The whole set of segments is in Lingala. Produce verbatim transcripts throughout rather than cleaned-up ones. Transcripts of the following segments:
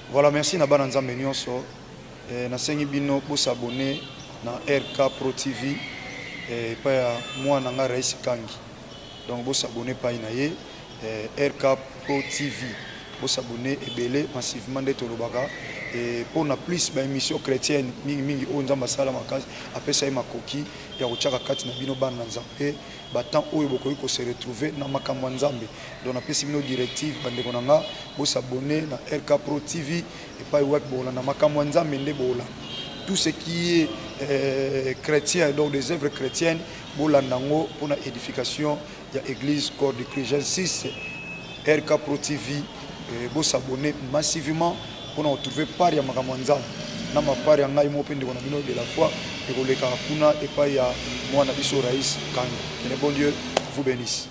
Voilà, merci na bana nzambe nyonso. Eh, na sengi bino pour s'abonner na R K Pro T V et pa ya moi na nga Rais Kangi. Donc pour s'abonner pa ina ye eh, R K Pro T V. Pour s'abonner et belé massivement de Tolobaka et pour na plus ba émission chrétienne mingi mingi o nzamba sala makasi apesa ma koki ya kochaka kati na bino bana nzambe batant oyo bokoyi ko se retrouver na makambo nzambe. Donc na pesi bino directive bande konanga pour s'abonner na R K Pro T V et pas web bola na makambo nzambe nde bola. Tout ce qui est euh, chrétien, donc des œuvres chrétiennes, bola nango pour la édification de l'église corps de Christ. J'insiste, R K Pro T V vous s'abonner massivement pour nous retrouver par ya makamanza na mapari ya ngai mopende kona bino de la foi et koleka kuna et pas ya mwana biso Rais Kangi. Que le bon Dieu vous bénisse.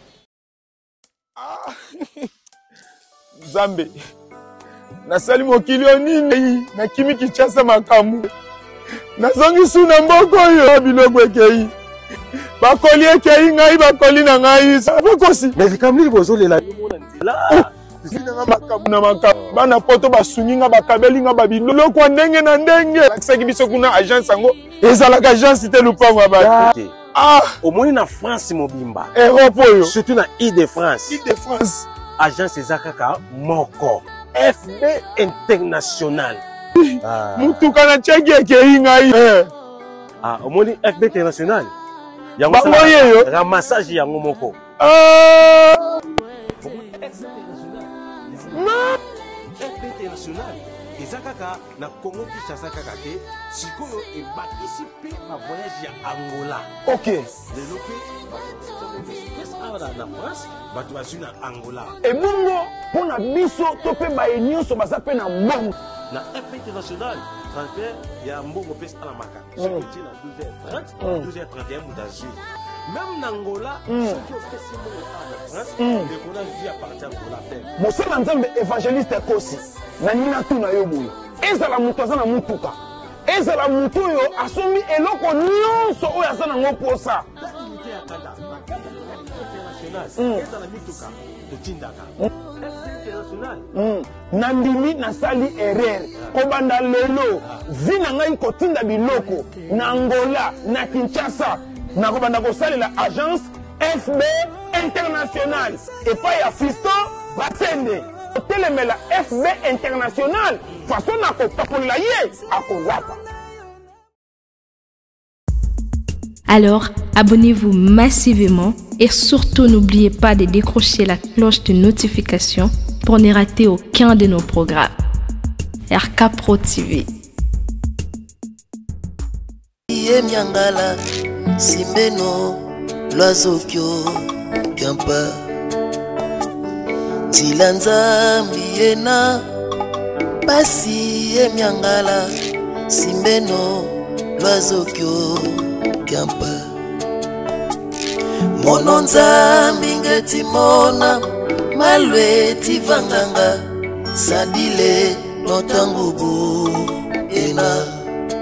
Ah. Zambe nasali mokili onini na kimi kichasa makamu nazongi suna mboko yo biloko ekei bakoli ekei ngai bakoli na ngai bakosi mais likamli bozolela la Zina makamu na makamu bana poto basunginga bakabelinga babiloko ndenge na ndenge lakisaki biso kuna agence yango ezalaka agence te lupango ba ah omoni na France mobimba Europe oyo surtout na Île-de-France Île-de-France agence ezakaka moko F B International ah mutuka na cheki ekei ngai ah omoni F B International yango sala ramassage yango moko ah F B International ezakaka na Congo Kinshasa kaka te sikoyo ebakisi pe ma voyage ya Angola. OK. Lelo pe ba na France bato basu na Angola. Et bongo pona biso to pe ba nyonso baza pe na mbongo na F B International transfert ya mbongo pe ala maka. Ce petit na douze heures trente, douze heures trente et un mutazu. Même en Angola, ceux qui ont fait ces mots en France, les qu'on a vu à partir de la paix. Mosala nzambe évangéliste kosi na nina tu na yo boye. Ezala mutu aza na mutuka. Ezala mutu yo asombi eloko nyonso oyo aza na ngoposa. L'activité ya kanda, international, ezala mituka, totindaka. International. Nandimi nasali erreur. Kobanda lelo, vina ngai kotinda biloko na Angola, na Kinshasa. Na kobanda kosali la agence F B International et pas ya Fiston Batende telemela F B International façon na ko papola ye akolapa. Alors, abonnez-vous massivement et surtout n'oubliez pas de décrocher la cloche de notification pour ne rater aucun de nos programmes. R K Pro T V. Simbeno, l'oiseau kyo, Kampa Tilanza Miena, Pasi et Miangala, Simbeno, l'oiseau kyo, Kampa Mononza Mingeti Mona, Malwe Tivanganga, Sadile, Notangubu, Ena.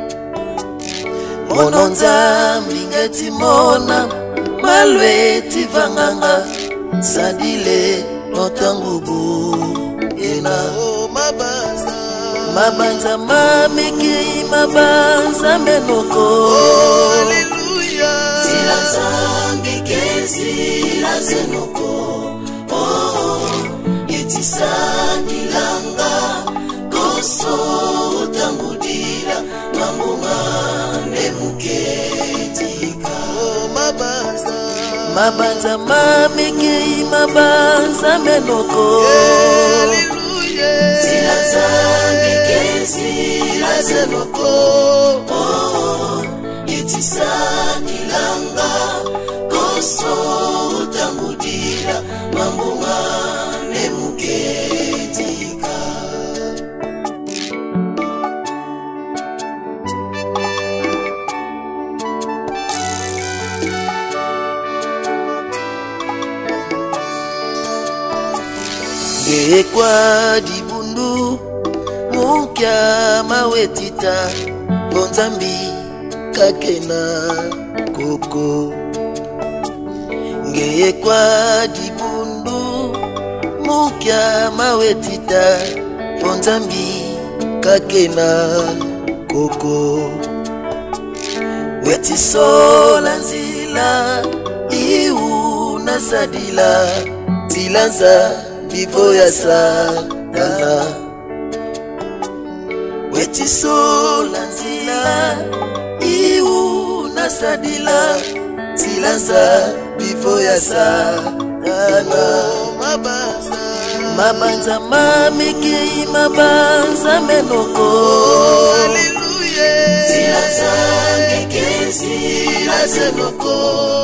Mononza mingeti mona malwe tivanganga sadile notangubu ena oh, mabanza mabanza mamiki mabanza menoko oh, haleluya silaza ngekezi lazenoko oh yetisani langa koso tangudira mamunga Mabanza mamiki mabanza menoko Hallelujah Silaza ngekezi lazenoko Oh Yetisani langa Koso utangudira Mambunga nemuketika Ekwa dibundu mukia mawetita bonzambi kakena koko Ngekwa dibundu mukia mawetita Bonzambi kakena koko Weti sola nzila Iu nasadila Tilanza bivo ya sadana Weti sola nzila Iu nasadila Tilanza bivo ya sadana Mabanza Mabanza mamiki mabanza menoko Hallelujah Tilanza ngekezi la zenoko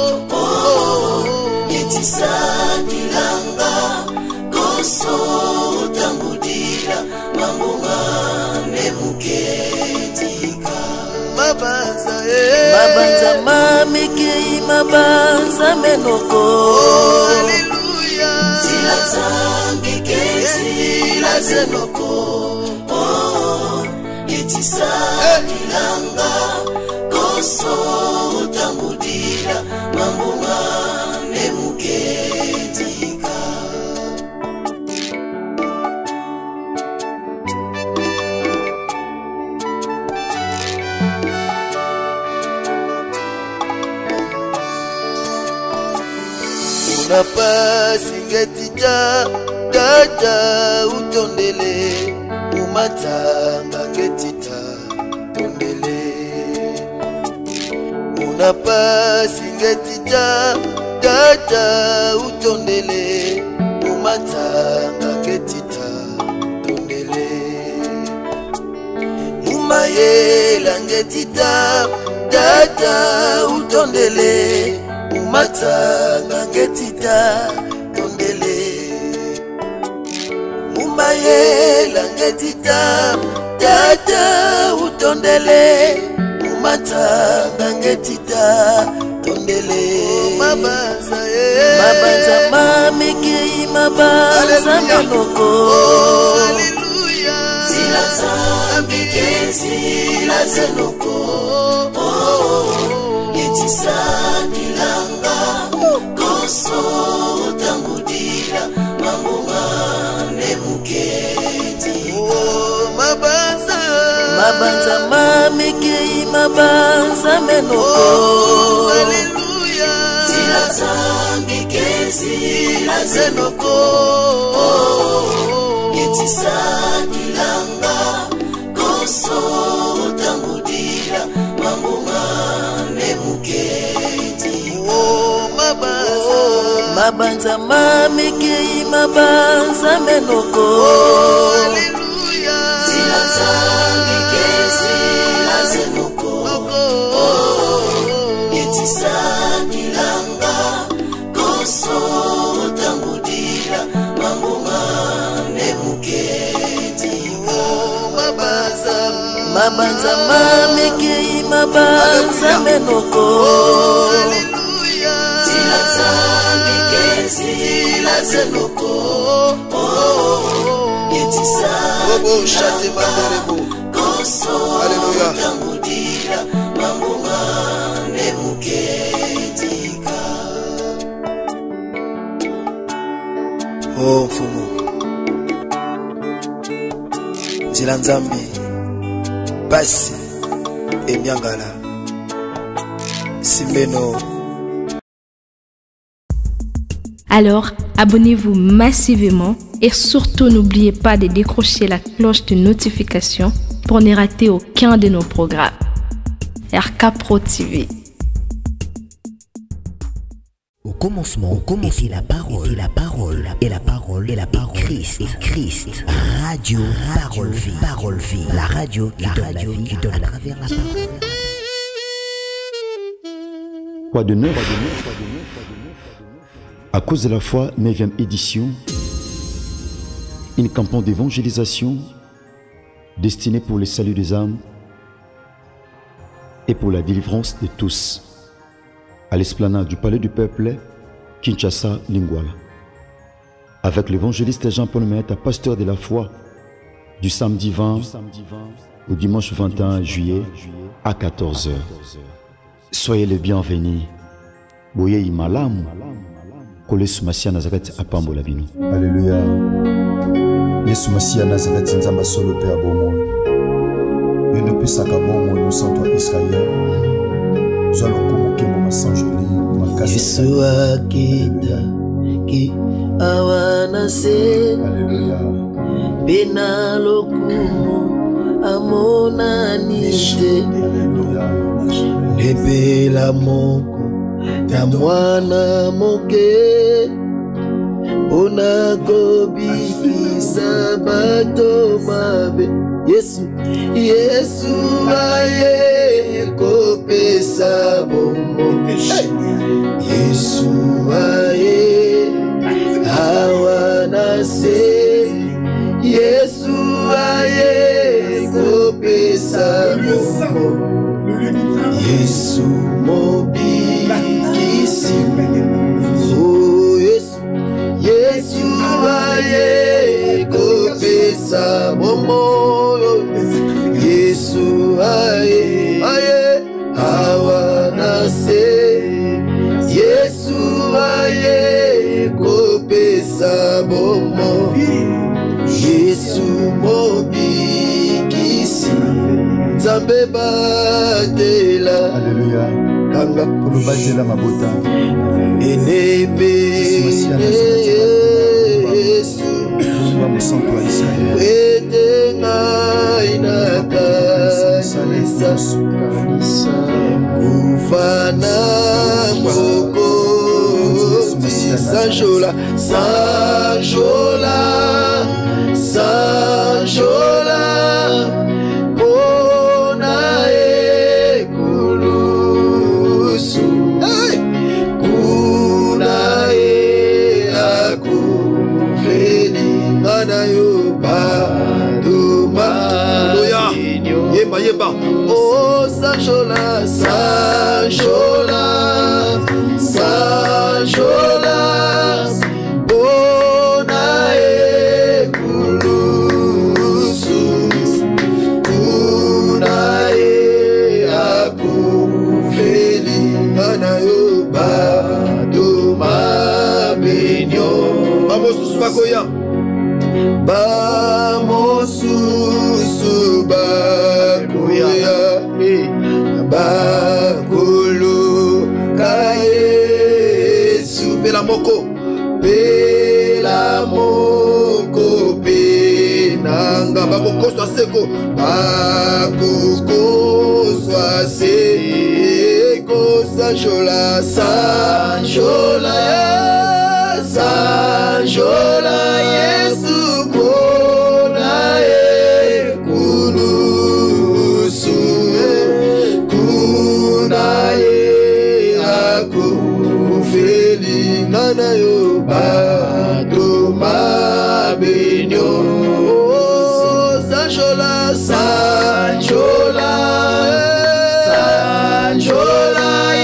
Yetisa kilanga Koso utangudira Mambunga nemuketika Mabanza eh Mabanza mamiki mabanza menoko Hallelujah Tilanza ngekezi la zenoko Yetisa kilanga Koso utangudira Mambunga nemuketika Unapasi ngetita Dada utondele Umatanga ngetita Tondele Unapasi ngetita Dada utondele Umatanga ngetita Tondele Umayela ngetita Dada utondele Umatanga ngetita Tondele Umayela ngetita Dada utondele Umatanga ngetita Tondele Mabanza eh Mabanza mamiki mabanza manoko Hallelujah Zilaza mbikezi la zenoko Yetisa kilanga Koso utangudira Mambunga nemuketi Mabanza Mabanza mamiki mabanza menoko Hallelujah Zilaza mbikezi la zenoko Yetisa kilanga Koso utangudira Mambunga nemuketi Mabanza Mabanza mamiki mabanza menoko Hallelujah Zilaza mbikezi la zenoko Yetisa kilanga Koso utangudira Mambunga nemuketi Mabanza Mabanza mamiki mabanza menoko Hallelujah Zilaza mbikezi la zenoko Yetisa Bobo shate mandarebo Koso utangudira Mambunga nemuketika Oh mfumu Nzila nzambi Basi Emyangala Simbeno. Alors, abonnez-vous massivement et surtout n'oubliez pas de décrocher la cloche de notification pour ne rater aucun de nos programmes. R K Pro T V. Au commencement, au commencement était la parole, la parole, et la parole, et la parole, et Christ, et Christ. Radio, parole vie, parole vie, la radio, la radio qui donne à travers la parole. Quoi de neuf? À cause de la foi, neuvième édition, une campagne d'évangélisation destinée pour le salut des âmes et pour la délivrance de tous, à l'esplanade du Palais du Peuple, Kinshasa, Lingwala, avec l'évangéliste Jean-Paul Mehta, pasteur de la foi, du samedi vingt au dimanche vingt et un juillet à quatorze heures. Soyez les bienvenus. Boye imalamu. Kolesu Masia Nazaret Apambo Labino. Alléluia. Yesu Masia Nazareth nzamba solo pe abomo. Yo ne pesaka bomo innocent toi Israël. Zolo komo kemo masanjoli makasi. Yesu akita ki awana se. Alléluia. Bena lokumu amona nite. Alléluia. Nebela moko na mwana moke. Ona kobikisa bato mabe. Yesu, Yesu aye kopesa bombo. Yesu aye awana se. Yesu aye kopesa bombo. Yesu mobikisi. Oh Yesu, Yesu aye kopesa bombo. Yesu aye aye awana se. Yesu aye kopesa bombo. Yesu mobikisi. Nzambe batela. Alléluia. Kanga Kono batela mabota. Enebe Yesu. Nous sommes toi Israël. Etenga inakanisa kufana moko sanjola sanjola sanjola kona ekulusu kuna e akuveli ngana yo baduma loya yemba yemba oh sanjola sanjola sanjola bona ekulusu kuna e akuveli ngana yo baduma benyo bamosusu bakoya bamosusu bakoya bakolo kayesu pela moko pela moko penanga bakokoswa seko bakokoswa seko sanjola sanjola sanjola Yesu kona ekulusu kuna e akufeli ngana yo batoma benyo oh sanjola sanjola sanjola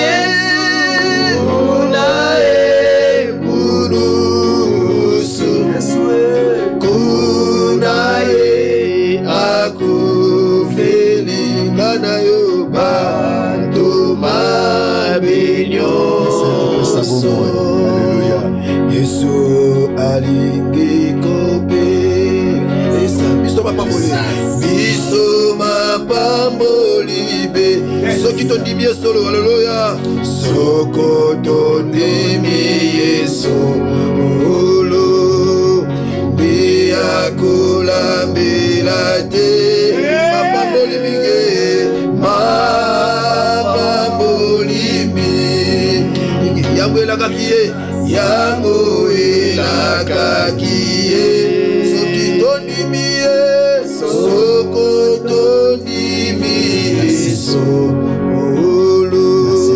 Yesu alingi kope esa biso mapamboli biso mapamboli be soki tondimi solo haleluya soko tondimi Yesu olo bia kulambila te mapamboli mingi mapamboli mingi yango elakakie yango elakakie soki tondimie soko tondimie solo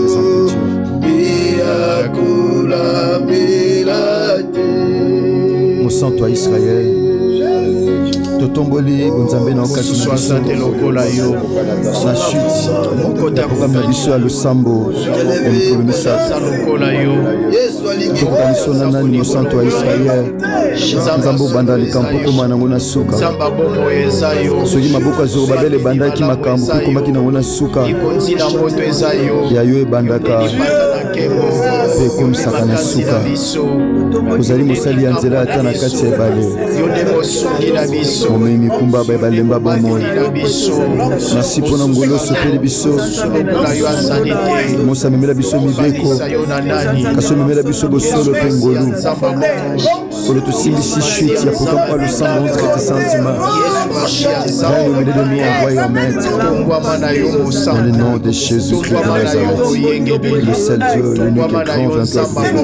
biakulambela te. Mon toi Israël. Totomboli bonzambe na okati na soixante lokola yo na chute mokota programme biso ya losambo empromisa lokola yo tokanso na nani mosanto wa Israël nzambe obanda likambo koma nango na suka soki maboko ya Zorobabele ebandaki makambo mpe ekomaki nango na suka ya yo ebandaka mpe ekomisaka na suka ozali mosali ya nzela ata na kati ya ebale momemi mikumba balemba bomoi merci mpona ngolo osopeli biso mosa memela biso mibeko kasi omemela biso bosolo mpe ngolu olo tosimbisi chute ya pourtant pas le sang montre tes sentiments viens nous mener de nous envoyer au maître dans le nom de Jésus-Christ de Nazareth le seul Dieu l'unique et grand vainqueur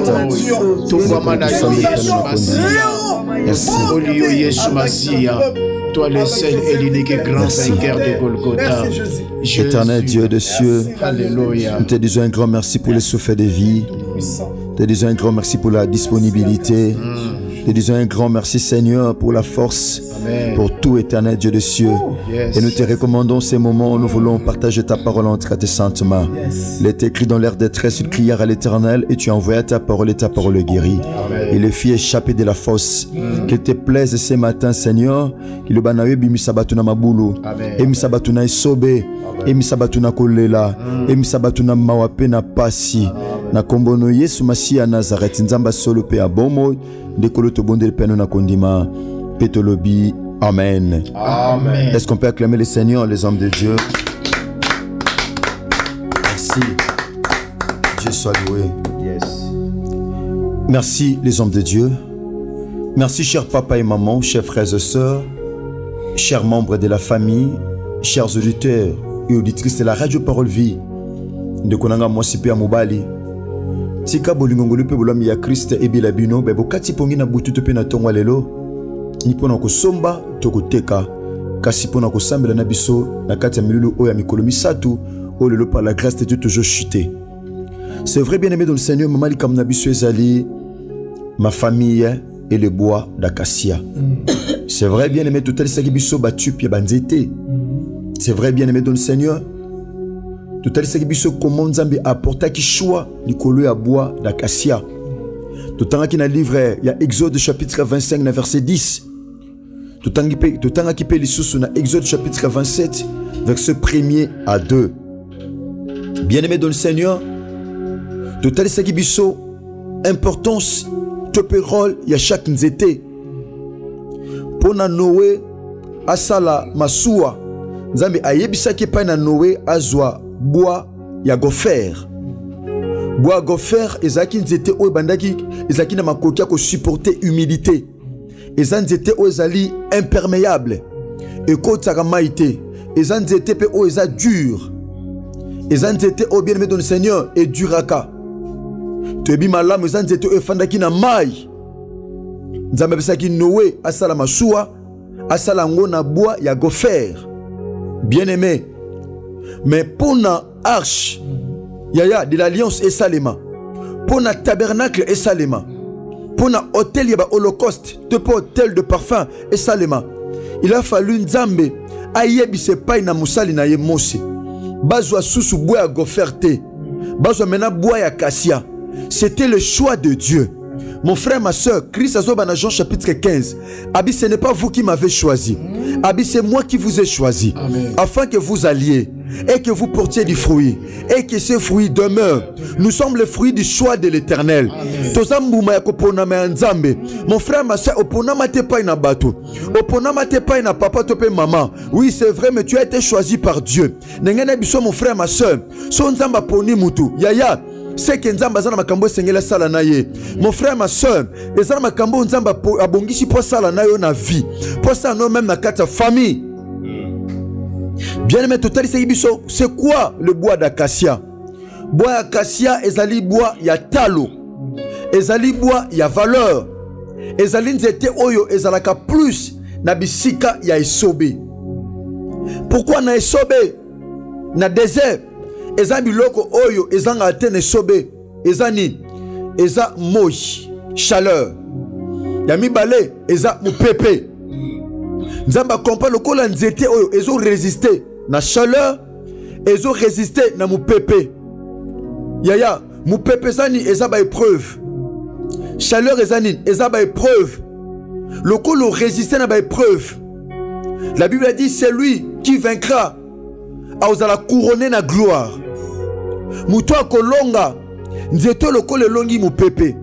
merci. Toi le seul et l'unique et grand vainqueur de Golgotha. Éternel Dieu des cieux, nous te disons un grand merci pour le souffle de vie. Te disons un grand merci pour la disponibilité. Te disons un grand merci Seigneur pour la force. Amen. Pour tout éternel Dieu des cieux. Yes. Et nous te recommandons ces moments où nous voulons partager ta parole entre tes saintes mains. Yes. Il est écrit dans l'air détresse, une crière à l'éternel et tu as envoyé ta parole et ta parole guérit. Amen. Et les filles échappées de la fosse. Mm. Qu'il te plaise ce matin Seigneur. Qu'il le banawe bimisabatuna mabulu. Emisabatuna isobe. Emisabatuna kolela. Emisabatuna mawape na pasi. Na kombono Yesu Masia Nazareth. Nzamba solo pe abomo. Dekolo to bonde le peno na kondima. Pétolobi. Amen. Amen. Est-ce qu'on peut acclamer le Seigneur, les hommes de Dieu? Merci. Dieu soit loué. Yes. Merci, les hommes de Dieu. Merci, chers papa et maman, chers frères et sœurs, chers membres de la famille, chers auditeurs et auditrices de la radio Parole Vie. De Konanga Mwasipe Amobali. Tika bolingongolo pe bolami ya Christ e bilabino be bokati pongi na butu to pe na tongwa lelo ni pona ko somba to ko teka kasi pona ko sambela na biso na kati ya milulu o ya mikolo misatu o lelo par la grâce de Dieu toujours chuté. C'est vrai bien aimé dans le Seigneur mama li kam na biso ezali ma famille et le bois d'acacia. C'est vrai bien aimé total saki biso batu pia banzete. C'est vrai bien aimé dans le Seigneur. Tout à l'heure, comment Nzambe apporta qui choix du colo à bois d'acacia. Tout à l'heure, livre, il y a Exode chapitre vingt-cinq, verset dix. Tout à l'heure, il y a Exode chapitre vingt-sept, verset premier à deux. Bien-aimé dans le Seigneur, tout à l'heure, il y a importance, top rôle, il y a chaque nzete. Pour Noé, asala masuwa, Nzambe ayebisa ki pa na Noé azwa bois ya gofer. Bois gofer ezaki nzete o bandaki ezaki na makoki ko supporter humidité. Ezan nzete o ezali imperméable. Et ko tsaka maite. Ezan nzete pe o eza dur. Ezan nzete o bien aimé dans le Seigneur et duraka. Tebi malamu ezan nzete o fandaki na mai. Nzambe besaki Noé asala masuwa asala ngona bois ya gofer. Bien aimé. Mais pour la arche, yaya de l'alliance et salema, pour le tabernacle et salema, pour le hôtel yaba holocauste, de pour hôtel de parfum et salema, il a fallu Nzambe ayebi se paye na musali na ye mose, bazwa susu bois ya goferte, bazwa mena bois ya cassia. C'était le choix de Dieu. Mon frère, ma soeur, Christ Azoba dans Jean chapitre quinze. Abi, ce n'est pas vous qui m'avez choisi. Abi, c'est moi qui vous ai choisi. Amen. Afin que vous alliez et que vous portiez du fruit et que ce fruit demeure. Nous sommes le fruit du choix de l'Éternel. Mon frère, ma soeur, papa, maman. Oui, c'est vrai, mais tu as été choisi par Dieu. Mon frère, ma soeur, Yaya. C'est que Nzamba zana makambo sengela sala na ye. Mon frère, ma soeur, ezana makambo Nzamba abongishi po sala na yo na vie. Po sala no même na kata famille. Bien aimé total biso, c'est quoi le bois d'acacia? Bois d'acacia ezali bois ya talo. Ezali bois ya valeur. Ezali nzete oyo ezalaka plus na bisika ya esobe. Pourquoi na esobe? Na désert eza biloko oyo ezanga atene sobe ezani eza moi chaleur ya mibale eza mupepe. Nzamba kompa lokola nzete oyo ezo résister na chaleur ezo résister na mupepe. Yaya mupepe zani eza ba épreuve, chaleur ezani eza ba épreuve, lokolo résister na ba épreuve. La Bible a dit c'est lui qui vaincra aozala couronner na gloire. Muto kolonga nzeto lokole longi mupepe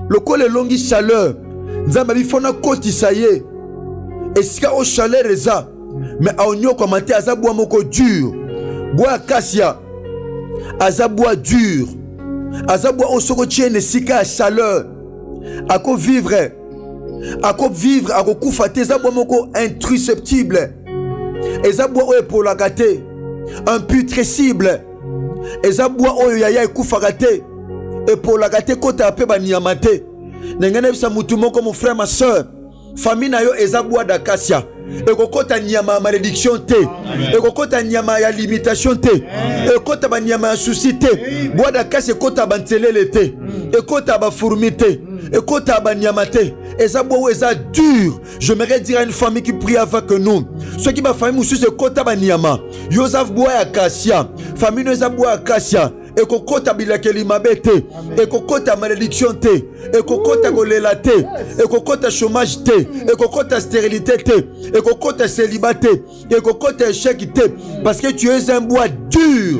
lokola longi chaleur nzambe bifona kotisa ye esika o chaleur eza mais aonyoko mate aza bois moko dur bois acacia aza bois dur aza bois osoko tiene esika ya chaleur ako vivre ako vivre ako kufa te eza bois moko intrusceptible eza bois oyo epolaka te imputrescible eza bois oyo yaya ekufaka te epolaka te kota ape banyama te ndenge nayebisa mutu moko mon frère ma soeur famille na yo eza bois d'acacia ekokota nyama ya malédiction te ekokota nyama ya limitation te ekota banyama ya souci te bois d'acacia ekota bantelele te ekota bafourmi te ekota banyama te eza bois eza dur. J'aimerais dire à une famille qui prie avec nous ceux qui ba famille mosusu ekota banyama yo eza bois acacia famille no eza bois acacia ekokota bilakeli mabe te ekokota malédiction te ekokota kolela te ekokota chômage te ekokota stérilité te ekokota célibat te ekokota échec te parce que tu es un bois dur.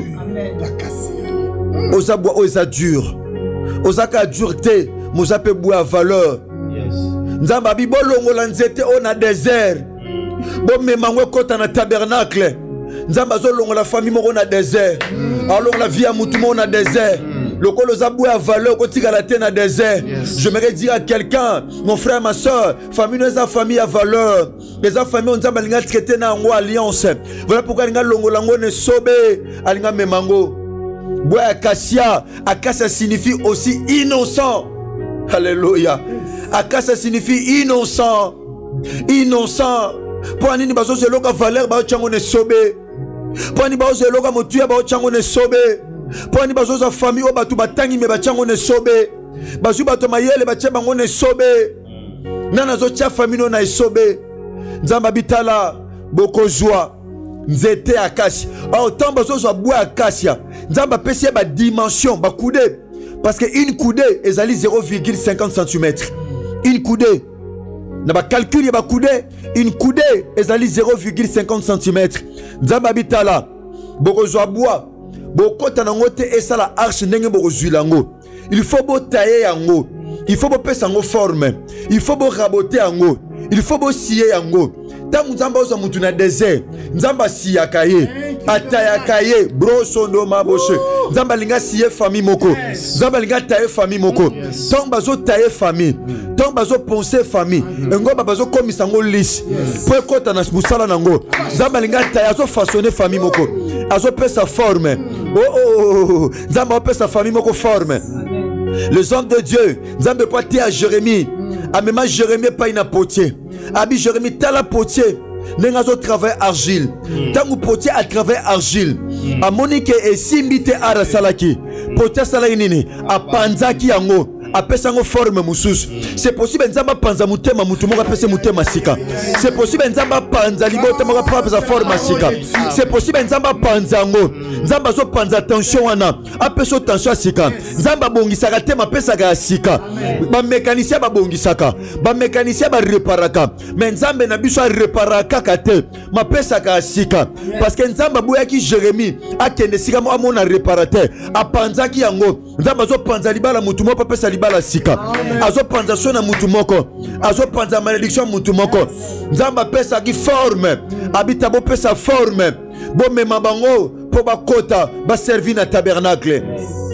Oza bois oza dur ozaka dur te mozape bois à valeur nzamba bi bolongola nzete ona désert bo memangwe kota na tabernacle nzamba zolongo la famille moko na désert alors la vie à mutu moko na désert lokolo za bois à valeur kotika la te na désert. J'aimerais dire à quelqu'un mon frère ma soeur famille nous a famille à valeur les a famille nzamba linga traiter na ngo alliance voilà pourquoi linga longola ngo ne sobe alinga memango bois acacia acacia signifie aussi innocent. Alléluia. Acacia signifie innocent innocent pour nini bazo zeloka valeur ba chango ne sobe pour nini bazo zeloka motuya ba chango ne sobe pour nini bazo za famille o batu batangi me ba chango ne sobe bazu bato mayele ba cheba ngo ne sobe nana zo cha famille na sobe nzamba bitala boko joie nzete acacia autant bazo zo bois acacia nzamba pesi ba dimension ba coudée parce que une coudée ezali zéro virgule cinquante centimètres une coudée na ba calcul ya ba coudée une coudée ezali zéro virgule cinquante centimètres nzamba bitala boko zo bois boko tanango te esala arche ndenge boko zuilango il faut bo tailler yango il faut bo pesa ngo forme il faut bo raboter yango il faut bo scier yango tangu nzamba oza mutu na désert nzamba siyaka ye atayaka ye broso ndo maboshe nzamba linga siye famille moko nzamba linga taye famille moko tangu bazo taye famille tangu bazo penser famille ngo bazo komisa ngo lisse po ekota na musala nango nzamba linga taye azo façonner famille moko azo pesa forme oh oh nzamba pesa famille moko forme. Les hommes de Dieu nzamba pati à Jérémie amema Jérémie pa ina potier abi Jérémie tala potier nengazo travail argile tangu potier à travail argile a monique et simbite ara salaki potier salaki nini a panzaki yango apesa ngo forme mususu. C'est possible nzamba panza mutema mutu moko apesa mutema sika. C'est possible nzamba panza libota moko apesa forme sika. C'est possible nzamba panza ngo nzamba zo panza tension wana apesa tension sika. Nzamba bongisaka tema pesa ga sika. Ba mécanicien ba bongisaka, ba mécanicien ba réparaka. Mais nzambe na biso réparaka kate, ma pesa ga sika. Parce que nzamba boyaki Jérémie akende sika mo amona réparateur. Apanzaki yango. Nzamba zo panza libala mutu moko apesa bala sika azo panza sona mutu moko azo panza malédiction mutu moko nzamba pesa ki forme habita bo pesa forme bo mema bango po bakota ba servir na tabernacle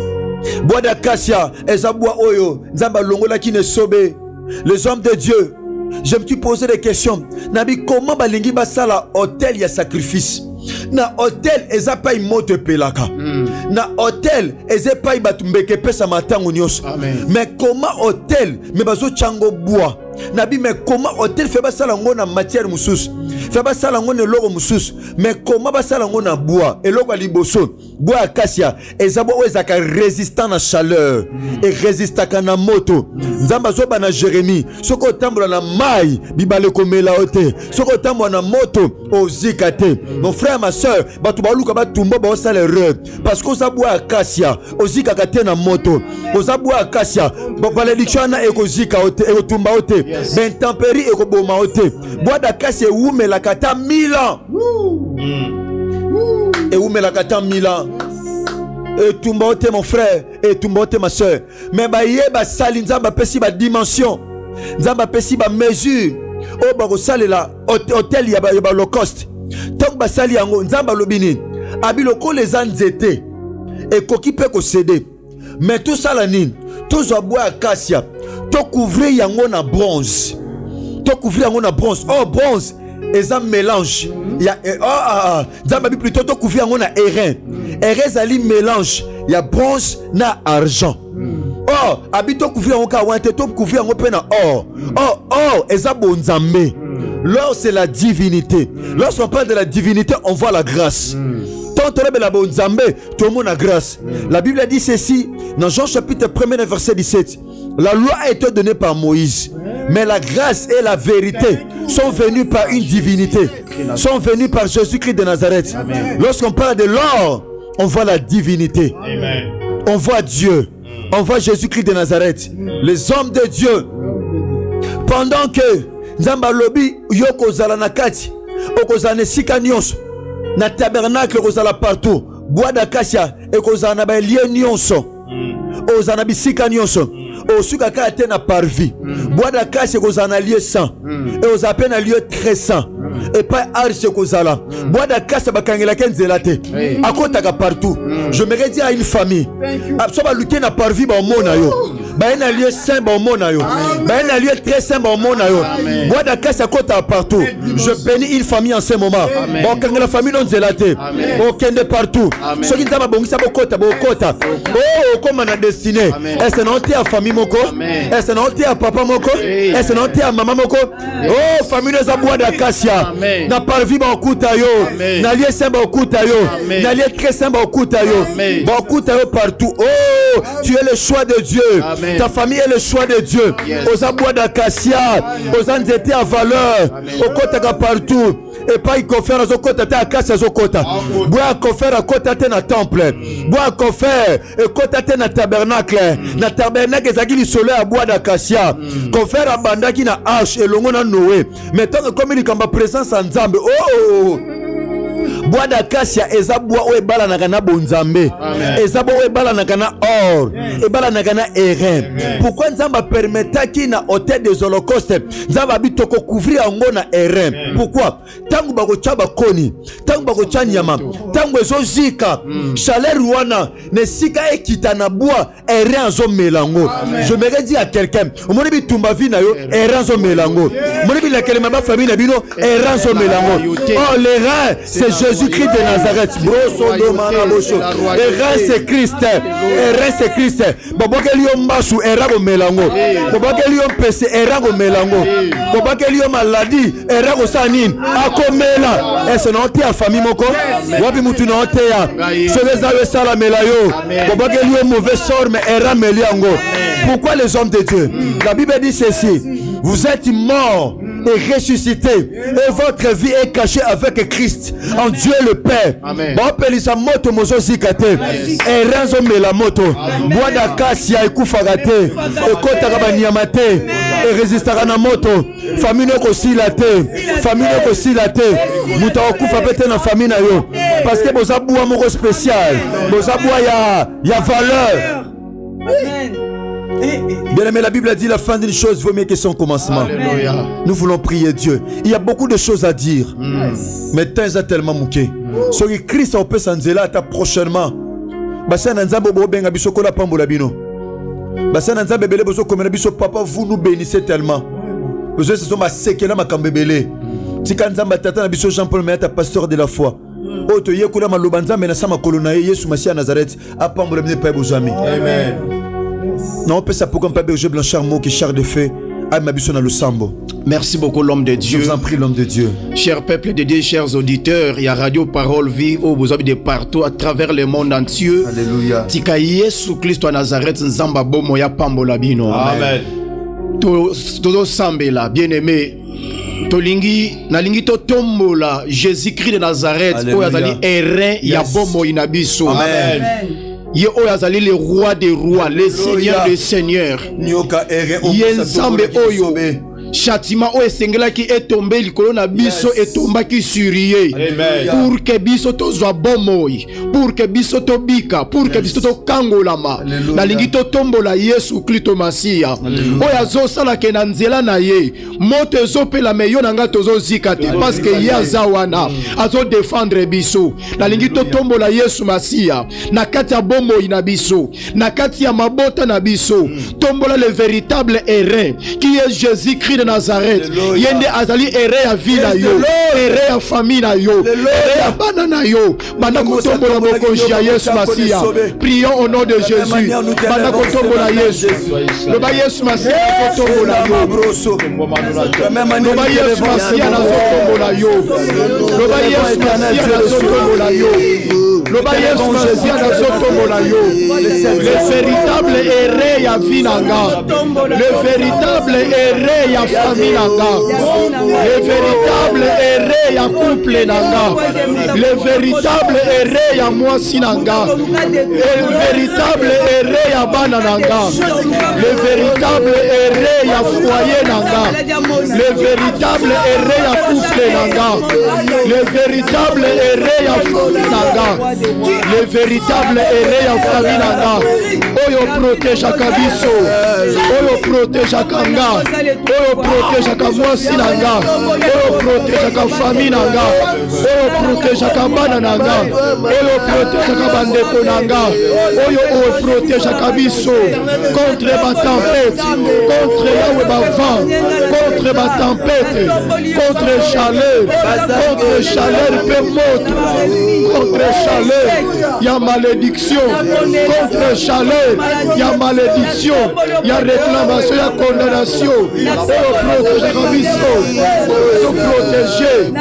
bois d'acacia eza bois oyo nzamba longola ki ne sobe. Les hommes de Dieu je me suis posé des questions nabi comment balingi basala hôtel ya sacrifice na hôtel eza pa imoto pelaka mm. na hôtel eza pa batumbeke pesa matango nyos mais comment hôtel mais bazo chango bois nabi mais comment hôtel fait basala ngo na matière mususu fait basala ngo ne logo mususu mais comment basala ngo na bois et logo liboso bois acacia eza bois ezaka résistant na chaleur mm. et résistant na moto mm. nzamba zo bana Jérémie soko tambola na mai bibale komela ote soko tambola na moto ozikate mm. Mon frère ma soeur batu baluka batumba ba osala erreur parce que oza bois acacia ozikaka te na moto oza bois acacia malédiction na ekozika ote ekotumba ote mais tempérie ekoboma ote bois d'acacia eumela kata mille ans eumela kata mille ans et Tumbote mon frère, et Tumbote ma soeur. Mais ba yeba sali nzamba pesi ba dimension. Nzamba pesi ba mesure. O ba ko sali la hôtel ya ba ya ba low cost. Tant ba sali yango nzamba lobini. Abiloko les anzete. Et koki pe ko céder. Mais tout ça la nine, tout ça bois acacia. To couvrir yango na bronze. To couvrir yango na bronze. Oh bronze, et un mélange. Il y a oh ah ah, plutôt to couvrir yango na airain. Airain zali mélange. Il y a bronze na argent. Oh, habito couvrir yango ka wante to couvrir yango pe na or. Oh oh, et ça bonzambe. L'or c'est la divinité. Lorsqu'on parle de la divinité, on voit la grâce. Tant la bonzambe, tout le monde a grâce. La Bible a dit ceci dans Jean chapitre premier verset dix-sept. La loi a été donnée par Moïse, mais la grâce et la vérité sont venues par une divinité, sont venues par Jésus-Christ de Nazareth. Lorsqu'on parle de l'or, on voit la divinité. On voit Dieu. On voit Jésus-Christ de Nazareth. Les hommes de Dieu. Pendant que Nzamba lobi yoko zala nakati, okozane sika nyonso. Na tabernacle kozala partout. Bois d'acacia et kozana ba lié nyonso. Ozana bisika nyonso. Osuka ka te na parvis. Bois d'acacia kozana lié saint. Et ozape na lieu très saint. Et pas arche kozala. Bois d'acacia bakangela kenzela te. Akotaka partout. Je me dire à une famille. Absolument lutter na parvis ba mona yo. Ba na lieu saint ba mona yo. Ba na lieu très saint ba mona yo. Bois d'acacia kota partout. Je bénis une famille en ce moment. Bon kangela famille non zela te. Bon kende partout. Ce qui nzaba bongisa bokota bokota. Oh comme on a destiné. Est-ce que non te à famille moko? Est-ce que non te à papa moko? Est-ce que non te à maman moko? Oh famille za bois d'acacia. Na parvis ba okuta yo. Na lieu saint ba okuta yo. Na lieu très saint ba okuta yo. Ba okuta yo partout. Oh tu es le choix de Dieu. Ta famille est le choix de Dieu. Aux abois d'acacia, aux anzétés à valeur, au kota partout. Et pas y confère aux kota à acacia aux kota. Bois confère à kota na temple. Bois confère et kota na tabernacle. Na tabernacle ezaki soleil à bois d'acacia. Confère à banda qui na arche et longo na Noé. Mettons comme il kamba présence en Nzambe. Oh bois d'acacia eza bois o ebala na kana bonzambe eza bois o ebala na kana or ebala na kana airain. Pourquoi Nzamba permetta ki na hôtel des holocaustes Nzamba bitoko couvrir yango na airain? Pourquoi? Tangu bako chaba koni, tangu bako chanyama, tangu ezo zika chaleur wana ne sika ekita na bois airain zo melango. Je me dis à quelqu'un, omoni bitumba vi na yo airain zo melango. Omoni bi la kelema ba famille na bino airain zo melango. Oh les reins c'est Jésus-Christ de Nazareth. Et rein c'est Christ. Et rein c'est Christ. Bobakeliyo masu erago melango. Bobakeliyo pese erago melango. Bobakeliyo maladie erago sanin. Akomela. Et c'est notre famille moko. Wapi mutu na oteya. Sebeza we sala melayo. Bobakeliyo mauvais sort mais era meliango. Pourquoi les hommes de Dieu? La Bible dit ceci. Vous êtes morts et ressuscité et votre vie est cachée avec Christ en Dieu le Père. Bon pelisa moto mozo zikate et renzo mela moto bois d'acacia et kufagate et kota kabanyamate et résistera na moto famille ko silate famille ko silate muta okufa pete na famille na yo parce que boza bois moko spécial boza bois ya ya valeur. Amen. Bien aimé, la Bible a dit la fin d'une chose vaut mieux que son commencement. Alléluia. Nous voulons prier Dieu. Il y a beaucoup de choses à dire, mm. mais temps est tellement mouqué. Ce que Christ a opé sanzela ta prochainement. Basa nanzabo bo benga biso kola pambola bino. Basa nanzabe bele boso komena biso papa vous nous bénissez tellement. Besoin ce sont ma sekela ma kambebele. Tika nzamba tata na biso Jean-Paul Meata pasteur de la foi. Oto yekula malobanza mena sama kolona Yesu Masia Nazareth apambola bine pa bozami. Amen. Non, on peut ça pour qu'on peut berger Blanchard Mo qui char de feu à Mabisson à Lusambo. Merci beaucoup l'homme de Dieu. Je vous en prie l'homme de Dieu. Cher peuple de Dieu, chers auditeurs, il y a Radio Parole Vie au vous de partout à travers le monde entier. Alléluia. Tika Yesu Christ à Nazareth Nzamba Bomo ya Pambola Bino. Amen. To to sambela bien-aimé. Tolingi nalingi to tombola Jésus-Christ de Nazareth o yazali erin ya bomo inabiso. Amen. Ye oyazali le roi des rois, le seigneur des seigneurs. Ye nzambe oyo châtiment oyo esengelaki etombe likolo na biso etombaki sur ye pour que biso tozwa bomoi, pour que biso tobika, pour que biso tokangolama. Nalingi totombola Yesu Kristo Masiya oyo azosalaka na nzela na ye moto ezopela meyo nanga tozozika te parce que ye aza wana azo défendre biso. Nalingi totombola Yesu Masiya na kati ya bomoi na biso, na kati ya mabota na biso. Tombola le véritable erreur qui est Jésus-Christ de Nazareth. Yende azali erreur ya vie na yo, erreur ya famille na yo, erreur ya bana na yo. Bana kotombola bokonzi ya Yesu Masiya. Prions au nom de Jésus. Bana kotombola Yesu. Loba Yesu Masiya kotombola yo. Loba Yesu Masiya kotombola yo. Loba Yesu Masiya kotombola yo. Loba Yesu Masiya kotombola yo. Le véritable erreur ya vie nanga, le véritable erreur ya famille nanga, le véritable erreur ya couple nanga, le véritable erreur ya mwasi nanga, le véritable erreur ya bana nanga, le véritable erreur ya foyer nanga, le véritable erreur ya couple nanga, le véritable erreur ya famille nanga, le véritable erreur ya famille nanga. Oyo protège Kabiso, oyo protège Kanga, oyo protège Kamwasi nanga, oyo protège ka famille nanga, oyo protège Kabana nanga, oyo protège Kabandeko nanga, oyo oyo protège Kabiso contre ma tempête, contre Yahweh ma vent, contre ma tempête, contre chaleur, contre chaleur pe moto, contre chaleur, ya malédiction, contre chaleur, ya malédiction, ya réclamation, ya condamnation. Oh, protéger Biso, oh, protéger,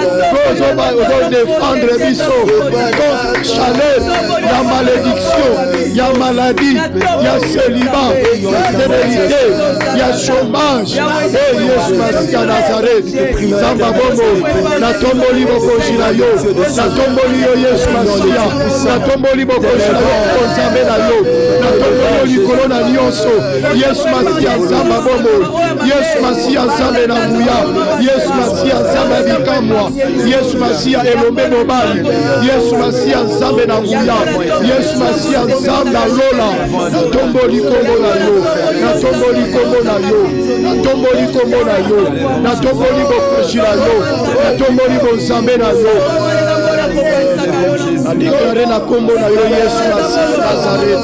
oh, défendre Biso contre chaleur, ya malédiction, ya maladie, ya célibat, ya stérilité, ya chômage. Oh, Yesu Masiya Nazareth, Zamba Bomo, na tomboli bokonzi na yo, na tomboli yo Yesu Masiya, na tomboli bokonzi na yo, konzambe na yo, na tomboli likolo na nyonso. Yesu Masiya Zamba Bomo, Yesu Masiya Nzambe na nguya, Yesu Masiya Nzambe ya bikamwa, Yesu Masiya elombe mobali, Yesu Masiya Nzambe na nguya, Yesu Masiya Nzambe na lola. Na tomboli kombo na yo, na tomboli kombo na yo, na tomboli kombo na yo, na tomboli bokonzi na yo, na tomboli bonzambe na yo. Na déclaré na kombo na yo Yesu Masiya Nazareth.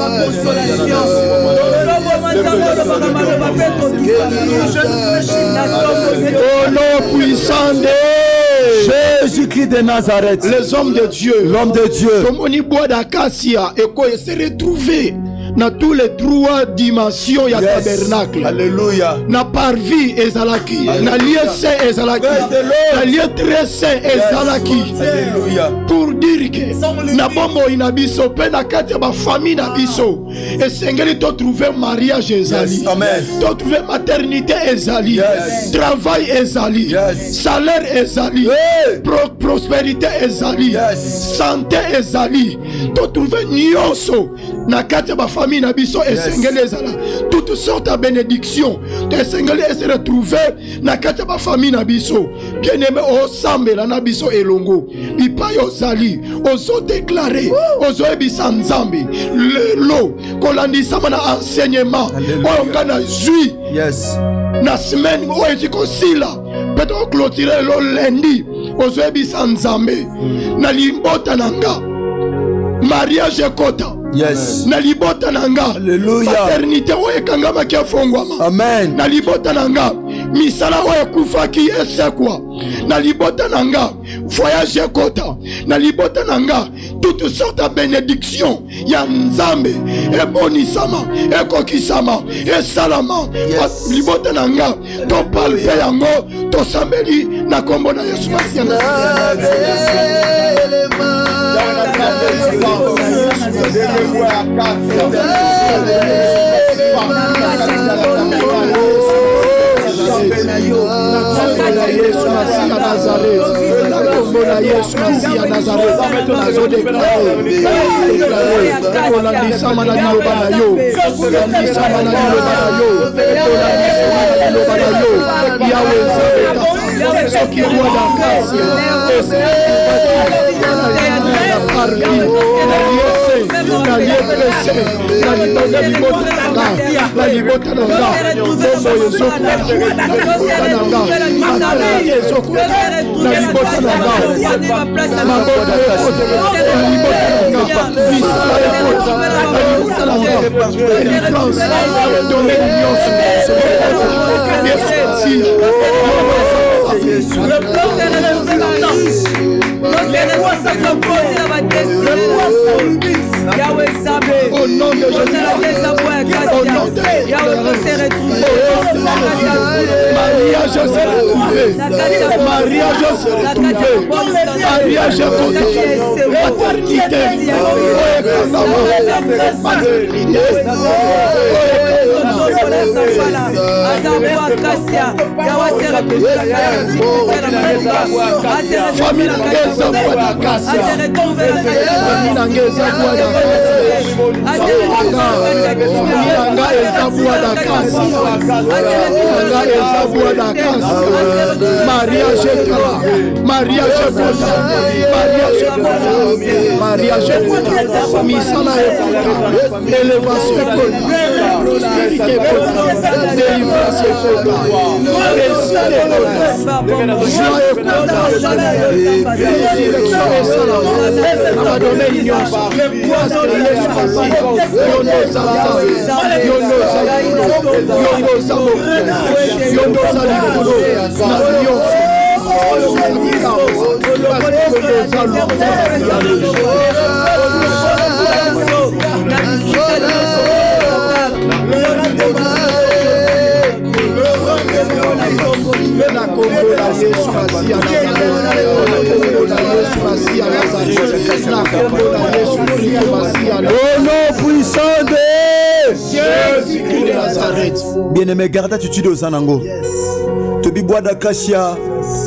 Au nom puissant de Jésus-Christ de Nazareth, les hommes de Dieu, l'homme de Dieu, comme on y boit d'acacia et qu'on se retrouve dans tous les trois dimensions ya yes. Tabernacle. Alléluia. Na parvis ezalaki, na lieu saint ezalaki, na lieu très saint ezalaki. Alléluia. Pour dire que na bombo inabiso pe na kati ya ba famille na biso esengeli to trouver mariage ezali. Yes. Amen. To trouver maternité ezali. Yes. Travail ezali. Yes. Salaire ezali. Hey. Pro prospérité ezali. Yes. Santé ezali. To trouver nyonso na kati ya ba famille na biso esengeli ezala toutes sortes de bénédictions esengeli se retrouver na kati ya ba famille na biso. Bien aimé osambela na biso elongo bipai ozali ozo déclarer ozo ebisa Nzambe lelo kolandisama na enseignement oyo nga na zui yes na semaine oyo ezikosila peut-être clôturer lo lundi ozo ebisa Nzambe na limbota na nga mariage ekota. Yes. Na libota nanga. Alléluia. Paternité oye kangama kia fongwama. Amen. Na libota nanga. Misala oye kufaki esekwa. Na libota nanga. Voyage ekota. Na libota nanga. Toutes sortes de bénédictions. Ya Nzambe. E bonisama. E kokisama. E salama. Yes. Libota nanga. To palpe yango. To sambeli. Na kombo na Yesu Masiya. Nazareth. Nakombola Yesu Masiya Nazareth. Nakombola Yesu Masiya Nazareth. Nazo déclaré. Déclaré. Olandisa mana liloba na yo. Olandisa mana liloba na yo. Olandisa mana liloba na yo. Yawe Nzambe. Soki roi la grâce. La lié pressé, la libota libota nanga, la libota nanga, bombo yezoko, la libota nanga, matala yezoko, la libota nanga, mabota yekote, la libota nanga, misala yekote, la libota nanga, délivrance, domaine nyonso, merci, le plan de la au nom de Jésus, au nom de mariage s'est retrouvé, mariage s'est retrouvé, mariage continue, maternité, maternité, famille ngeza kwa kasi, famille ngeza kwa Miranga ezabua da kasi, Miranga ezabua da kasi, mariage kala, mariage kota, mariage kota, mariage kota, misala ekota, élévation kota, prospérité kota, délivrance kota, réussite kota, joie kota, résurrection esala, abandonner nyonso, parce que Yesu bien-aimé, garde attitude aux anango. Tobi bois d'acacia.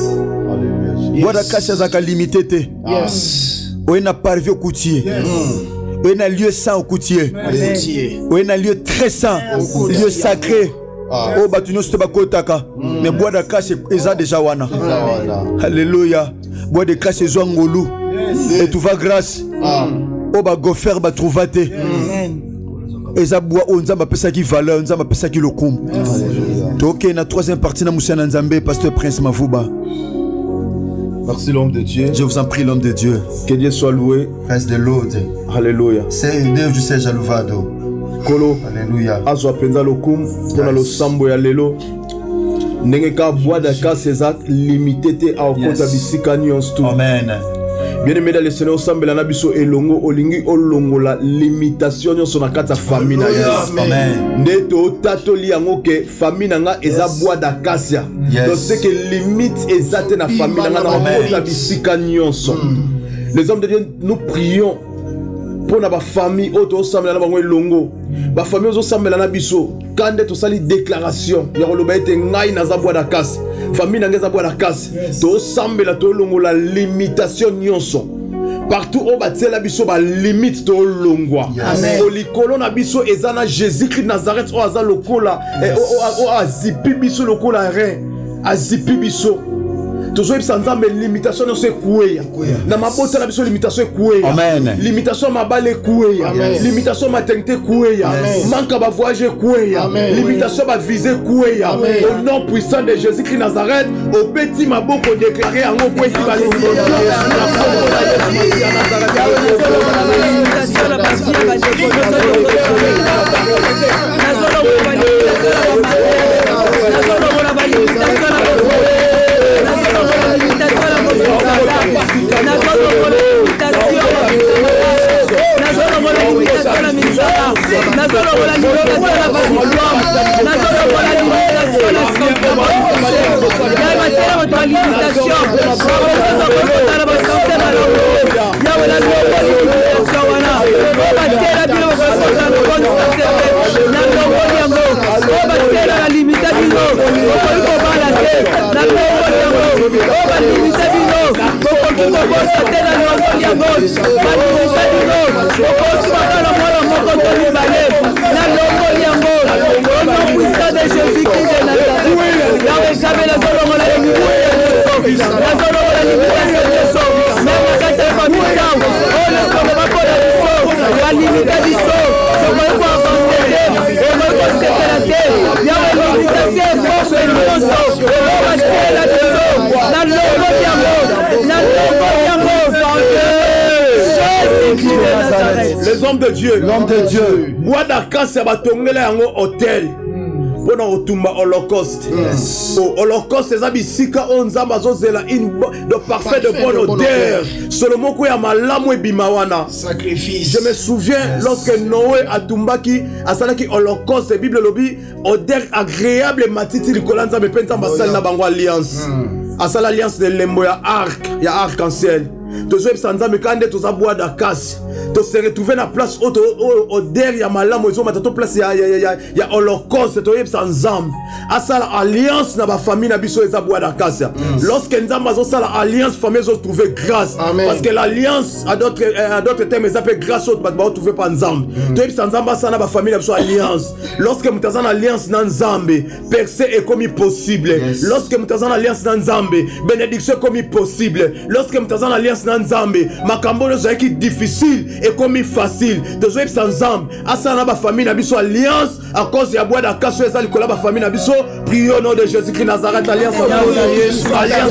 Bois d'acacia zaka limité te. Yes. On a parvé au coutier. On a lieu saint au coutier. On a lieu très saint, lieu sacré. Oh batunyo stoba kotaka. Mais bois d'acacia eza déjà wana. Alléluia. Bois d'acacia zo ngolu. Et tout va grâce. Oh ba gofer ba trouvate. Eza bois on nzamba pesa ki valeur, nzamba pesa ki lokum. Ok, na troisième partie na Moussa Nzambe, pasteur Prince Mavouba. Merci l'homme de Dieu. Je vous en prie l'homme de Dieu. Que Dieu soit loué. Prince de l'aude. Alléluia. C'est Dieu du Seigneur louvado. Kolo. Alléluia. Azwa penza lokum pona lo sambo ya lelo. Ndenge ka bois d'aka César limité te a okota bisika nyonso tout. Amen. Bien aimé dans le Seigneur, ensemble la biso elongo olingi olongo la limitation nyonso na kata famille na Yesu. Amen. Neto tatoli yango ke famille nanga eza bois d'acacia. Donc c'est que limite ezate na famille nanga na okota bisika nyonso. Les hommes de Dieu, nous prions pour na ba famille auto ensemble na bango elongo. Ba famille ozo ensemble na biso kande to sali déclaration ya koloba ete ngai na za bois d'acacia. Famille nangeza bois d'acacia. To sambela to longo la limitation nyonso. Partout au batie la biso ba limite to longwa. O likolo na biso ezana Jésus-Christ Nazareth o aza lokola e o azipi biso lokola rein. Azipi biso. Toujours Nzambe limitation no se kueya. Na mabota na biso limitation kueya. Amen. Limitation mabale kueya. Limitation maternité kueya. Manque ba voyage kueya. Limitation ba viser kueya. Au nom puissant de Jésus-Christ Nazareth, au petit maboko déclaré en haut point ba la Les hommes de Dieu, l'homme de Dieu, bois d'acacia batongela yango hôtel. Pona otumba holocauste. Au holocauste les abisika onzamba zozela une de parfait de bonne odeur. Seulement ko ya malamu ebimawana. Sacrifice. Je me souviens lorsque Noé atumbaki asalaki holocauste, la Bible lobi odeur agréable matiti likolanza me penza basal na bango alliance. Asala alliance de lembo ya arc, ya arc-en-ciel. Tozo ebsanza mekande toza bois d'acacia. To se retrouver na place auto odeur ya malamu ezo matato place ya ya ya ya holocauste to yebsa nzambe asala alliance na ba famille na biso eza bois d'acacia. Lorsque nzambe azo sala alliance famille zo trouver grâce. Parce que l'alliance à d'autres à d'autres termes ça peut grâce autre ba trouver pas nzambe. To yebsa nzambe asala na ba famille na biso alliance. Lorsque mutazana alliance na nzambe percée est comme possible. Lorsque mutazana alliance na nzambe bénédiction comme possible. Lorsque mutazana alliance na nzambe makambo zo qui difficile et comme facile de jouer sans âme à ça na ba famille na biso alliance à cause ya bois d'acacia et ça likola ba famille na biso prions au nom de Jésus-Christ Nazareth alliance alliance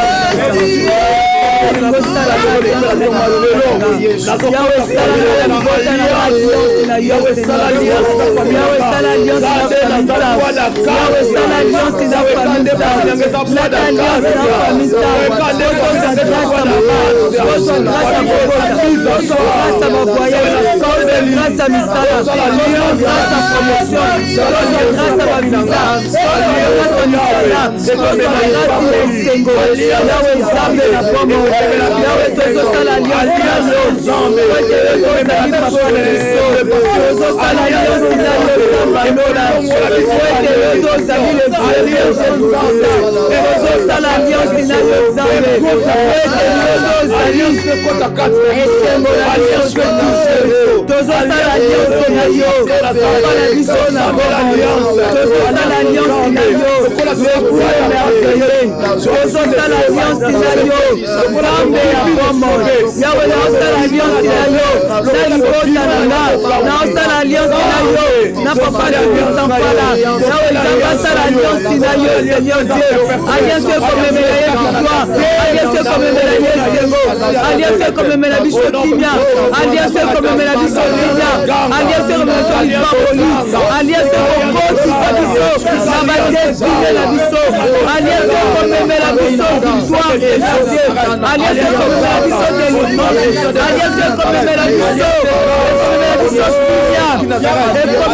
grâce à mon voyage, grâce à Missala, grâce à promotion, grâce à ma visa, grâce à Missala, grâce à Sengo, Yahweh Zambe la pomme, Yahweh Tozo Salalios, Tozo Salalios, Zambanola, Tozo Salalios, Tozo Salalios, alliance comme le Mélabis Timia, alliance comme le Mélabis Timia, alliance comme le Mélabis alliance comme Côte Sabiso, Nabadès la Bisso, alliance comme le Mélabis victoire et janvier, alliance comme le Mélabis de l'Ousmane, alliance comme le Mélabis Timia, et comme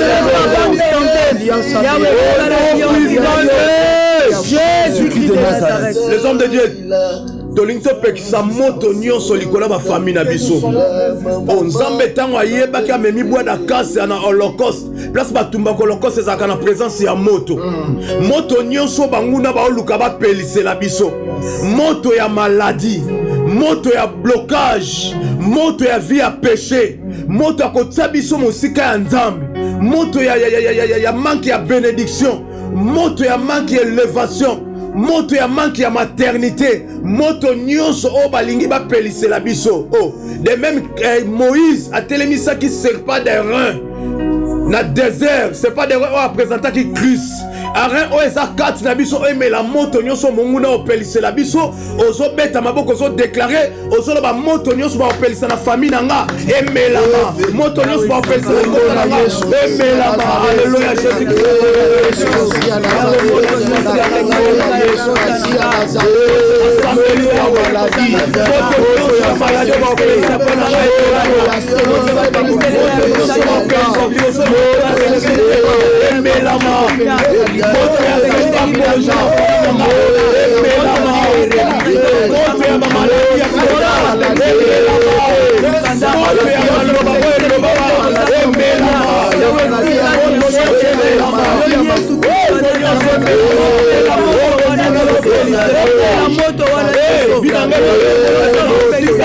le Mélabis Jésus-Christ de Nazareth. Les hommes de Dieu. Tolinto pekisa moto nyonso likola ba famille na biso. O nzambe tango ayeba ka memi bois d'acacia na holocauste. Place batumba holocauste ezaka na présence ya moto. Moto nyonso banguna ba oluka ba pelise la biso. Moto ya maladie, moto ya blocage, moto ya vie à péché, moto akotia biso mosika ya nzambe, moto ya ya ya ya ya, ya manque ya bénédiction, moto ya manque ya élévation. Moto ya manque ya maternité, moto nyonso o balingi ba pelise la biso. Oh, de même eh, Moïse a télémisa qui sert pas des reins na désert, c'est pas des reins à présenter qui Christ. Arin o eza quatre na biso e me la moto nyonso monguna o pelise la biso, ozo beta maboko ozo déclarer, ozo ba moto nyonso ba pelise na famille nanga e me la moto nyonso ba pelise na moto nanga e me la. Alléluia Jésus Christ. La moto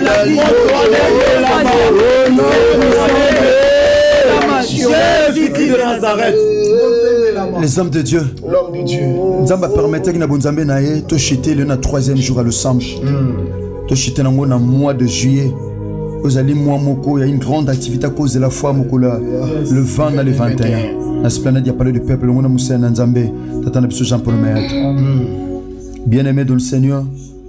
Jésus-Christ de Nazareth. Les hommes de Dieu. L'homme de Dieu. Nzamba permettait que Nabonzambe naye to chité le na troisième jour à l'ensemble. To chité nango na mois de juillet. Vous allez mois moko, il y a une grande activité à cause de la foi moko là. Le vingt dans le vingt et un. La esplanade, il y a parlé du peuple. On a Moussa Nzambe. Tatana Bissou Jean Paul Maître. Bien-aimé dans le Seigneur.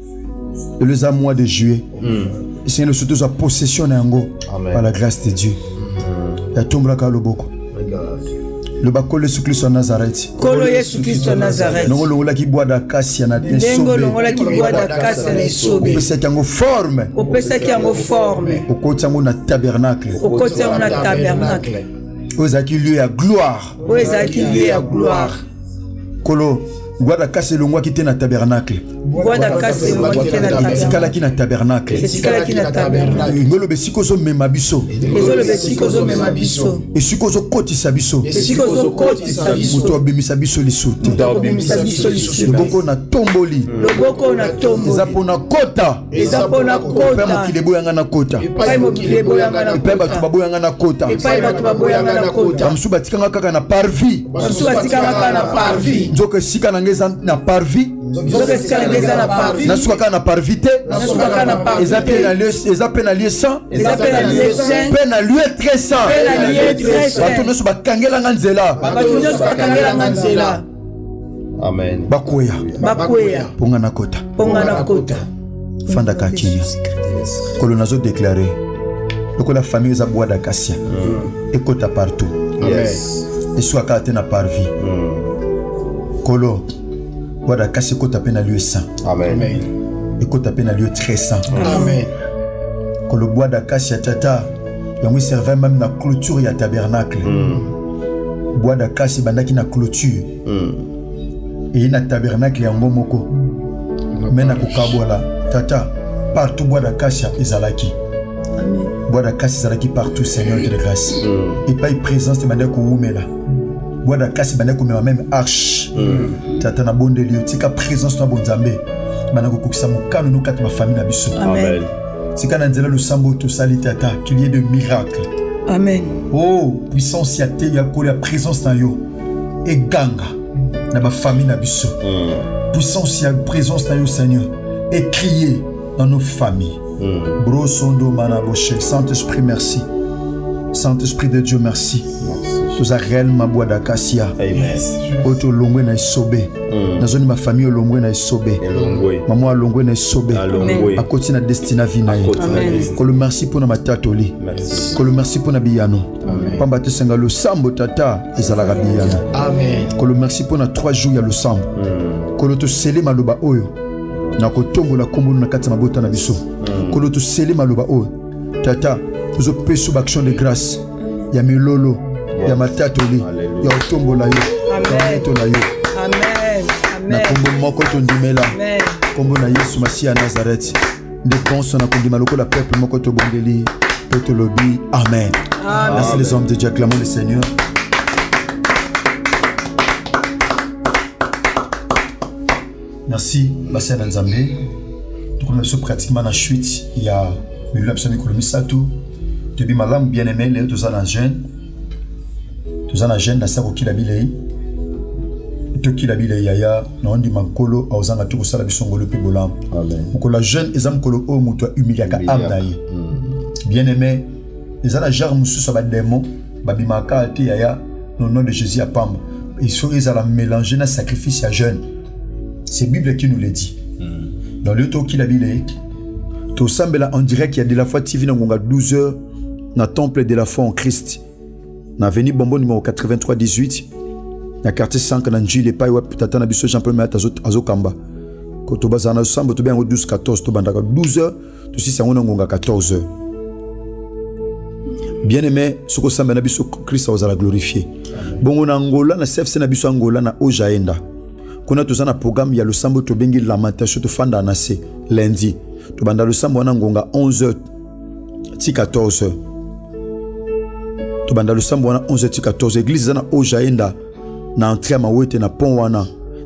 Le mois de juillet. Le Seigneur surtout sa possession nango par la grâce de Dieu. Il y a tombé le boko. Le bako le Christ en Nazareth. Kolo Yesu Christ en Nazareth. Non le qui boit d'akasi na tesobe. Dengo le qui boit d'akasi na tesobe. Opesa qui en forme. Opesa qui en forme. Okoti en na tabernacle. Okoti en na tabernacle. Ozaki lieu à gloire. Ozaki lieu à gloire. Kolo boit d'akasi le moi qui était na tabernacle. Bois d'akasi le moi qui était na tabernacle. Sikala qui na tabernacle. Sikala qui na tabernacle. Ngolo besikozo mema biso. Ngolo besikozo mema biso. Et sikozo koti sabiso. Sikozo koti sabiso. Muto abimisa biso lisuti. Muto abimisa biso lisuti. Loboko na tomboli. Loboko na tomboli. Ezapona kota. Ezapona kota. Pema mokilebo yanga na kota. Epai mokilebo yanga na kota. Epai batu babo yanga na kota. Epai batu babo yanga na kota. Bamusu batikanga kaka na parvi. Bamusu batikanga kaka na parvi. Nzoka sika na ngeza na parvi. Nzoka sika na ngeza na parvi. Nasuka kaka na parvité. Nasuka kaka na parvi. Ezapena na lieu, ezapena lieu saint. Ezapena lieu saint. Pena lieu très saint. Pena lieu très saint. Bato noso bakangela nganzela. Bato noso bakangela nganzela. Amen. Bakoya. Bakoya. Ponga na kota. Ponga na kota. Fanda kakini. Kolo nazo déclarer. Donc la famille eza bois d'acacia. Ekota partout. Yes. Et soit kate na parvi. Kolo bois d'acacia ekota pe na lieu saint. Amen. Ekota pe na lieu très saint. Amen. Kolo bois d'acacia tata yango servait même na clôture ya tabernacle. Bois d'acacia bandaki na clôture. Et na tabernacle yango moko. Mais na kokabwala tata partout bois d'acacia ezalaki. Amen. Bois d'acacia ezalaki partout, Seigneur de grâce. Et pas une présence de bandeko oumela. Bois d'acacia bandeko mema même arche. Tata na bonde lieu tika présence na bonzambe. Bandeko kokisa mokano no kati ma famille na biso. Amen. Tika na nzela le sambo to sali tata qu'il y ait de miracles. Amen. Oh, puissance ya te ya ko la présence na yo. Et ganga na ma famille na biso. Puissance ya présence na yo Seigneur. Et crier dans nos familles. Mm. Brosondo Manaboche. Saint-Esprit, merci. Saint-Esprit de Dieu, merci. Tous à réel ma bois d'acacia. Amen. Auto longwe na isobe. Na zone ma famille longwe na isobe. Maman longwe na isobe. A côté na destina vina. Que le merci pour ma tatoli. Que le merci pour na biyano. Pamba te senga le sambo tata ezala biyano. Amen. Que le merci pour na trois jours ya le sambo. Que le to sele maloba oyo. Na kotombo la kombo na kati mabota na biso. Kolo to sele maloba o tata tuzo peso action de grâce ya milolo ya matatoli ya otombo la yo Amen. to la yo Amen. na kombo moko to ndimela Amen. kombo na Yesu Masia Nazareth de bonso na kondima loko la peuple moko to bondeli to to lobi amen. Merci les hommes de Dieu, acclamons le Seigneur. Merci Bassia Nzambe. On a pratiquement la chute, il y a le absolument économie ça tout. Depuis ma langue bien aimée, les deux ans en jeune, deux ans en jeune, na sabo qui la bilei, tout qui la bilei yaya, na on dit makolo, aux ans à tout ça la bisongolo pe bolam. Amen. Donc la jeune, ils ont kolo o muto humiliaka amnaye. Bien aimé, ils ont la jarre musu sa ba démon, babi maka ate yaya, au nom de Jésus à Pam. Ils sont ils ont mélanger na sacrifice à jeune. C'est Bible qui nous le dit. Dans le temps qu'il a bilé, tout semble en direct qu'il y a de la foi T V dans douze heures dans le temple de la foi en Christ. Dans l'avenue Bombo numéro quatre-vingt-trois dix-huit, dans le quartier cinq, dans le Gilles, pas où Tata Nabiso Jean-Paul Maître à Zokamba. Quand tu vas en ensemble, tu vas en douze quatorze, tu vas en douze heures, tu sais, c'est en quatorze heures. Bien aimé, ce que semble Nabiso Christ va la glorifier. Bon, on a Angola, na C F C Nabiso Angola, na Ojaenda. Qu'on a tous un programme, il y a le sambo to bengi lamentation to fanda anase lundi. To banda le sambo anangonga onze heures ti quatorze heures. To banda le sambo ana onze heures ti quatorze heures. Église na Ojaenda na entrée ma wete na pont wana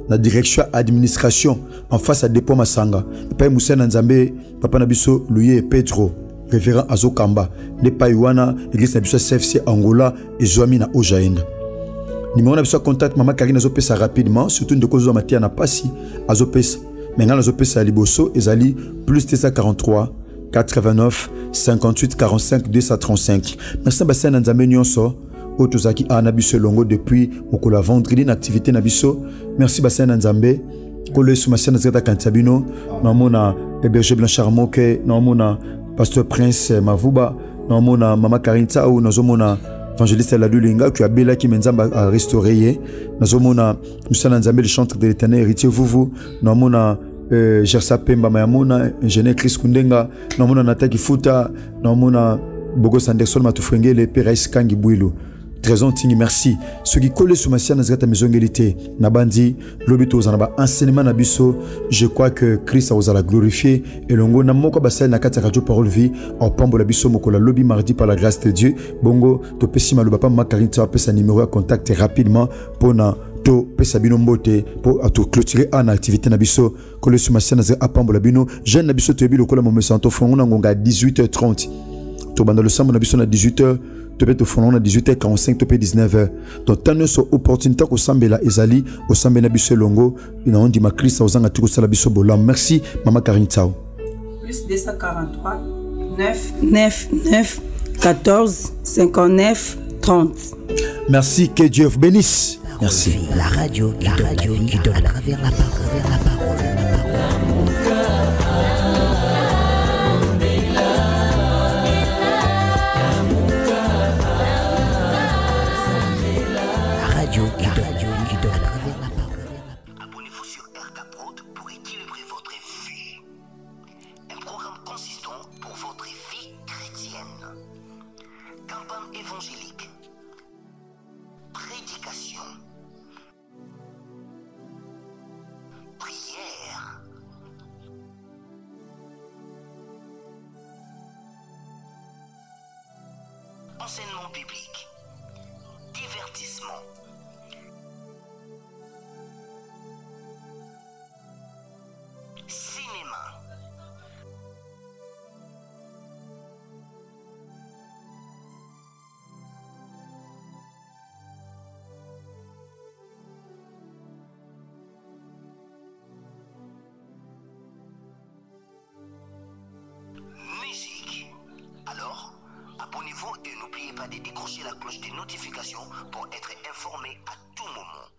la direction administration en face à dépôt Masanga Père Moussa Nzambe papa Nabiso Louis Pedro révérend Azokamba ne pas Yuana église Nabiso C F C Angola et Zoami na Ojaenda numéro Nabiso contact maman Karine Azopesa rapidement surtout de cause de Matia na Pasi Azopesa maintenant Azopesa Liboso ezali plus deux cent quarante-trois quatre-vingt-neuf cinquante-huit quarante-cinq deux cent trente-cinq merci Bassin Nzambe nyonso Otozaki a Nabiso Longo depuis Mokola vendredi une activité Nabiso. Merci Bassin Nzambe. Kole Soumasia Nazata Kantabino. Namona Berger Blanchard Moke. Namona Pasteur Prince Mavuba. Namona Mama Karinta ou Nazomona Évangéliste Ladulinga qui a Bela qui Menzamba a restauré. Nazomona Moussa Nzambe le chantre de l'éternel héritier Vuvu. Namona Gersa Pemba Mayamona ingénieur Chris Kundenga. Namona Nataki Futa. Namona Bogos Anderson Matufrengele Perais Kangi Bouilo. Trésor Tingi, merci. Ce qui colle sur ma chaîne, c'est la maison égalité. Nabandi, l'obito, zanaba, enseignement nabiso. Je crois que Christ a osé la glorifier. Et l'ongo, namoko basel nakata radio parole vie. En pambo la biso moko la lobby mardi par la grâce de Dieu. Bongo, to pesi malubapa makarinta, pesa numéro à contact rapidement pour na to pesa bino mbote pour à tout clôturer en activité nabiso. Colle sur ma chaîne, c'est à pambo la bino. Jeune nabiso te bilo kola mo santo fongo ngonga dix-huit heures trente. To bando le sambo nabiso na dix-huit heures. Tu peux te fondre à dix-huit heures quarante-cinq, tu peux dix-neuf heures. Donc, tu as une opportunité au Sambela Ezali, au Sambela Bisso Longo, il y a un dit ma Christ, au Zanga Tuko Salabiso Bolam. Merci, Maman Karine Tao. Plus deux cent quarante-trois, neuf, neuf, neuf, quatorze, cinquante-neuf, trente. Merci, que Dieu vous bénisse. Merci. La radio, la radio qui donne à travers la parole, la parole, la parole. Abonnez-vous sur R K Prod pour équilibrer votre vie. Un programme consistant pour votre vie chrétienne. Campagne évangélique. Prédication. Prière. Enseignement biblique. Divertissement. Cinéma. Musique. Alors, abonnez-vous et n'oubliez pas de décrocher la cloche des notifications pour être informé à tout moment.